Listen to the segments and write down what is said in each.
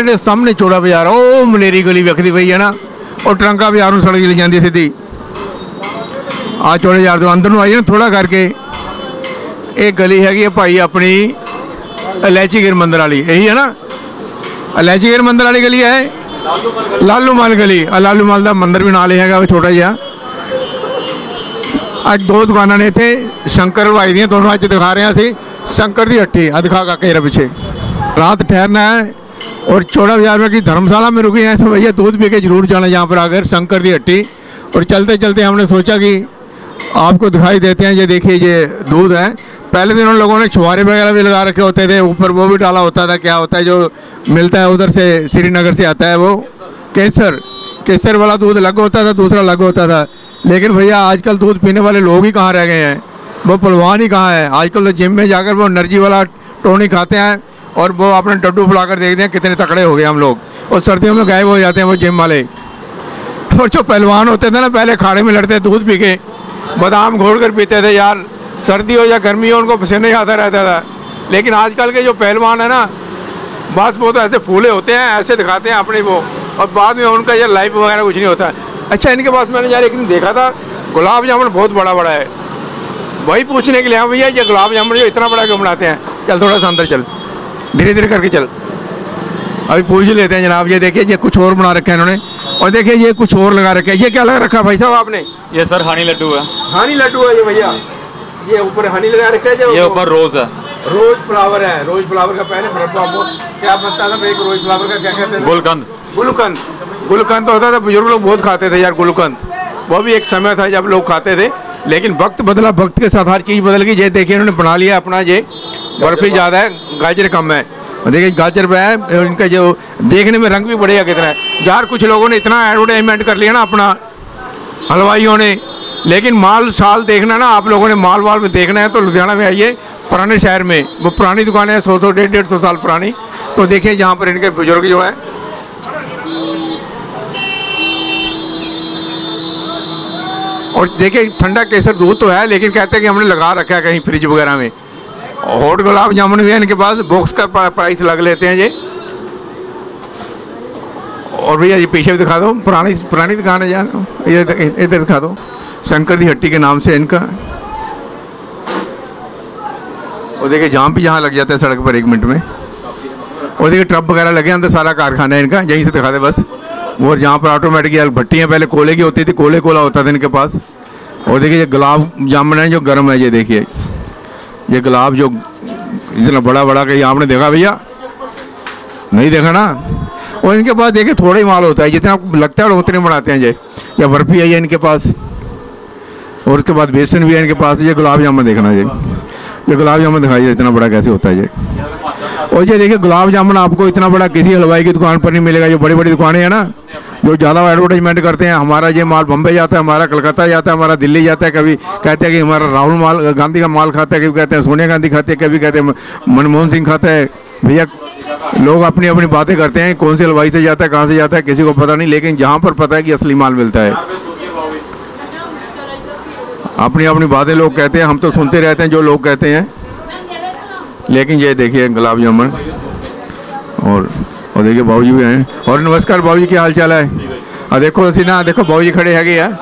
जो सामने चौड़ा बाजार वो मलेरी गली विखती पई है ना, और ट्रंका बाजार में सड़क चली जाती सीधी आ चौड़े बाजार तो अंदर आई ना थोड़ा करके एक गली हैगी भाई अपनी इलायची गिर मंदिर वाली, यही है ना इलायची गिर मंदिर वाली गली है, लालू माल गली। लालू माल का मंदिर भी नाल है छोटा जहा। अज दो दुकाना ने इतने शंकर हलवाई दी दोनों अच दिखा रहे थे, शंकर की हट्टी आ दिखा का जरा पिछे। रात ठहरना है और चौड़ा बाजार में कि धर्मशाला में रुके हैं तो भैया दूध पी के जरूर जाना यहाँ पर आकर शंकर की हट्टी। और चलते चलते हमने सोचा कि आपको दिखाई देते हैं, ये देखिए ये दूध है। पहले दिन उन लोगों ने छुहारे वगैरह भी लगा रखे होते थे, ऊपर वो भी डाला होता था, क्या होता है जो मिलता है उधर से श्रीनगर से आता है वो केसर वाला दूध अलग होता था, दूसरा अलग होता था। लेकिन भैया आजकल दूध पीने वाले लोग ही कहाँ रह गए हैं, वो पहलवान ही कहाँ है। आजकल तो जिम में जाकर वो एनर्जी वाला टॉनिक खाते हैं और वो अपने डड्डू फुलाकर देखते हैं कितने तकड़े हो गए हम लोग, और सर्दियों में गायब हो जाते हैं वो जिम वाले। और जो पहलवान होते थे ना पहले खाड़े में लड़ते दूध पी के, बादाम घोड़ कर पीते थे यार, सर्दी हो या गर्मी हो उनको पसीने ही आता रहता था। लेकिन आजकल के जो पहलवान है ना बस वो तो ऐसे फूले होते हैं, ऐसे दिखाते हैं अपने वो, और बाद में उनका यार लाइफ वगैरह कुछ नहीं होता है। अच्छा इनके पास मैंने यार एक दिन देखा था गुलाब जामुन बहुत बड़ा बड़ा है, वही पूछने के लिए भैया ये गुलाब जामुन जो इतना बड़ा क्यों बनाते हैं। चल थोड़ा सा अंदर चल, धीरे धीरे करके चल, अभी पूछ लेते हैं जनाब। ये देखिए ये कुछ और बना रखा है इन्होंने, और देखिए ये कुछ और लगा रखा है। ये क्या लगा रखा भाई साहब आपने? ये सर हनी लड्डू है। हनी लड्डू है ये भैया, ये ऊपर हनी लगा रखा है, ये ऊपर रोज है, रोज फ्लावर है। रोज फ्लावर का पहले क्या बनता था एक रोज फ्लावर का क्या कहते हैं? गुलकंद। गुलकंद, गुलकंद होता था, बुजुर्ग लोग बहुत खाते थे यार गुलकंद, वो भी एक समय था जब लोग खाते थे। लेकिन वक्त बदला, वक्त के साथ हर चीज़ बदल गई। ये देखिए इन्होंने बना लिया अपना, ये बर्फी ज़्यादा है गाजर कम है, देखिए गाजर पे है, इनका जो देखने में रंग भी बढ़िया कितना है यार। कुछ लोगों ने इतना एडवर्टाइजमेंट कर लिया ना अपना हलवाइयों ने, लेकिन माल साल देखना ना आप लोगों ने, माल वाल में देखना है तो लुधियाना में आइए, पुराने शहर में वो पुरानी दुकानें हैं 100 150 साल पुरानी। तो देखिए यहाँ पर इनके बुजुर्ग जो है, और देखिए ठंडा केसर दूध तो है लेकिन कहते हैं कि हमने लगा रखा है कहीं फ्रिज वगैरह में। हॉट गुलाब जामुन भी है इनके पास, बॉक्स का प्राइस लग लेते हैं ये। और भैया ये पीछे भी दिखा दो, पुरानी दुकान है यार, ये इधर दिखा दो, शंकर की हट्टी के नाम से इनका। और देखिए जाम भी यहाँ लग जाता है सड़क पर 1 मिनट में। और देखिए ट्रक वगैरह लगे अंदर, सारा कारखाना है इनका, यहीं से दिखा दे बस। और जहाँ पर ऑटोमेटिक भट्टियाँ पहले कोले की होती थी, कोला होता था इनके पास। और देखिए ये गुलाब जामुन है जो गर्म है, ये देखिए ये गुलाब जो इतना बड़ा बड़ा कि आपने देखा भैया? नहीं देखा ना। और इनके पास देखिए थोड़ा ही माल होता है, जितना आपको लगता है उतने बनाते हैं ये। या बर्फी है ये इनके पास, और उसके बाद बेसन भी है इनके पास। ये गुलाब जामुन देखना, ये गुलाब जामुन दिखाइए इतना बड़ा कैसे होता है ये। और ये देखिए गुलाब जामुन आपको इतना बड़ा किसी हलवाई की दुकान पर नहीं मिलेगा। जो बड़ी बड़ी दुकानें हैं ना जो ज़्यादा एडवर्टाइजमेंट करते हैं, हमारा ये माल बम्बई जाता है, हमारा कलकत्ता जाता है, हमारा दिल्ली जाता है, कभी कहते हैं कि हमारा राहुल गांधी का माल खाता है, कभी कहते हैं सोनिया गांधी खाते हैं, कभी कहते हैं मनमोहन सिंह खाता है। भैया लोग अपनी अपनी बातें करते हैं, कौन से हलवाई से जाता है कहाँ से जाता है किसी को पता नहीं, लेकिन जहाँ पर पता है कि असली माल मिलता है। अपनी अपनी बातें लोग कहते हैं, हम तो सुनते रहते हैं जो लोग कहते हैं। लेकिन ये देखिए गुलाब जामुन, और देखिए बाबूजी भी हैं। और नमस्कार बाबूजी, क्या हाल चाल है? और देखो असी ना देखो बाबूजी खड़े हैगे आ,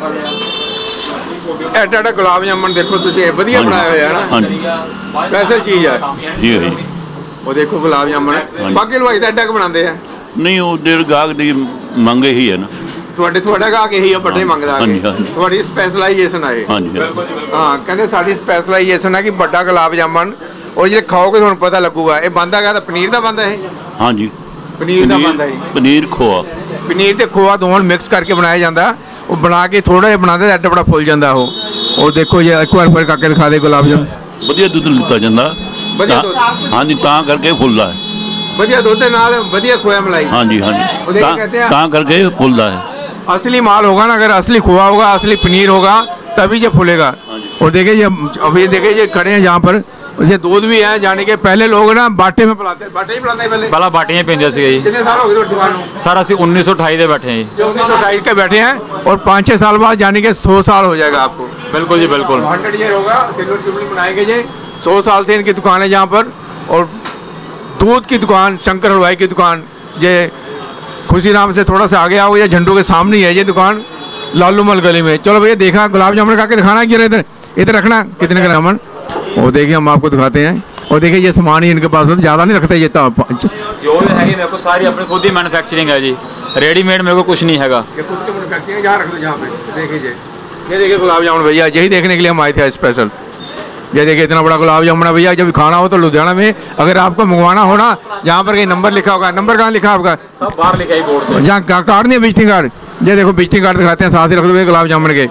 एडा गुलाब जामुन देखो तुझे वधिया बनाया हुआ है ना, स्पेशल चीज़ है जी। वो देखो गुलाब जामुन बाकी हलवाई तो एडा क बनाते हैं नहीं, वो देर गाहक की मंग ही है ना, ਤੁਹਾਡਾ ਗਾ ਕੇ ਇਹੀ ਆ ਵੱਡੇ ਮੰਗਦਾ ਆ ਤੁਹਾਡੀ ਸਪੈਸ਼ਲਾਈਜੇਸ਼ਨ ਆ ਇਹ। ਹਾਂਜੀ ਹਾਂ ਕਹਿੰਦੇ ਸਾਡੀ ਸਪੈਸ਼ਲਾਈਜੇਸ਼ਨ ਹੈ ਕਿ ਵੱਡਾ ਗੁਲਾਬ ਜਾਮਨ, और जे खाओगे तो पता लगूगा। ये बनता क्या पनीर का बनता है? हाँ जी पनीर का बनता है, पनीर खोआ, पनीर ते खोआ दोनों मिक्स करके बनाया जाता। वो बना के थोड़ा जिहा बनाते एडा बड़ा फुल जाता वो। और देखो ये एक बार फिर करके दिखा दे गुलाब जामुन, वधिया दुध लिता जाता। हाँ जी तां करके फुलदा है, वधिया दुध दे नाल वधिया खोया मलाई। हाँ जी तां करके फुलदा है। असली माल होगा ना, अगर असली खोआ होगा, असली पनीर होगा तभी ये फूलेगा। और देखिए ये अभी देखिए ये खड़े हैं जहाँ पर, ये दूध भी है जाने के। पहले लोग ना बाटे में पिलाते हैं, बाटे ही पिलाते हैं पहले बाटियां पींदे सी जी। कितने साल हो गए दुकान को? सर असं 1928 के बैठे हैं जी, 1928 के बैठे हैं। और 5-6 साल बाद जाने के 100 साल हो जाएगा आपको। बिल्कुल जी बिल्कुल 100 ईयर होगा, सिल्वर जुबली मनाएंगे जी। 100 साल से इनकी दुकान है जहाँ पर। और दूध की दुकान, शंकर हलवाई की दुकान ये खुशी राम से थोड़ा सा आगे आओ, ये झंडू के सामने ही है ये दुकान, लालू मल गली में। चलो भैया देखा गुलाब जामुन खा के दिखाना कि इधर इधर रखना कितने का रामन। और देखिए हम आपको दिखाते हैं। और देखिए ये सामान ही इनके पास ज़्यादा नहीं रखते ये तो जो भी है मेरे को सारी अपनी खुद ही मैन्युफैक्चरिंग है जी, रेडीमेड मेरे को कुछ नहीं हैगा। ये खुद के मैन्युफैक्चरिंग यहाँ रख दो जहाँ पे देखिए ये देखिए गुलाब जामुन भैया, यही देखने के लिए हम आए थे स्पेशल। ये देखिए इतना बड़ा गुलाब जामुन है भैया। जब खाना हो तो लुधियाना में अगर आपको मंगवाना हो ना, यहाँ पर कहीं नंबर लिखा होगा। नंबर कहाँ लिखा आपका? सब बाहर लिखा है बोर्ड पे। जहाँ कार्ड नहीं है विजिटिंग कार्ड, ये देखो विजिटिंग कार्ड दिखाते हैं, साथ ही रख दो गुलाब जामुन के।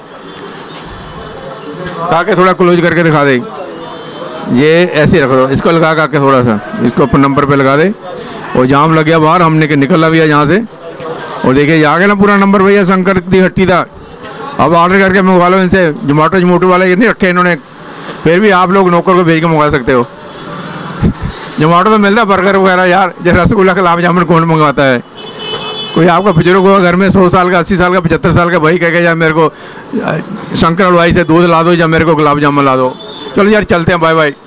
काके थोड़ा क्लोज करके दिखा दे, ये ऐसे रख दो, इसको लगा काके थोड़ा सा, इसको अपन नंबर पे लगा दे। और जाम लग गया बाहर, हमने निकला भैया यहाँ से। और देखिए आ गया ना पूरा नंबर भैया शंकर दी हट्टी का। अब ऑर्डर करके मंगवा लो इनसे, जोमेटो वाले ये नहीं रखे इन्होंने, फिर भी आप लोग नौकर को भेज के मंगवा सकते हो। जोमेटो तो मिलता है बर्गर वगैरह यार, जैसे रसगुल्ला गुलाब जामुन कौन मंगवाता है? कोई आपका बुजुर्ग होगा घर में 100 साल का, 80 साल का, 75 साल का, भाई कहेगा यार मेरे को शंकर हलवाई से दूध ला दो या मेरे को गुलाब जामुन ला दो। चलो यार चलते हैं, बाय बाय।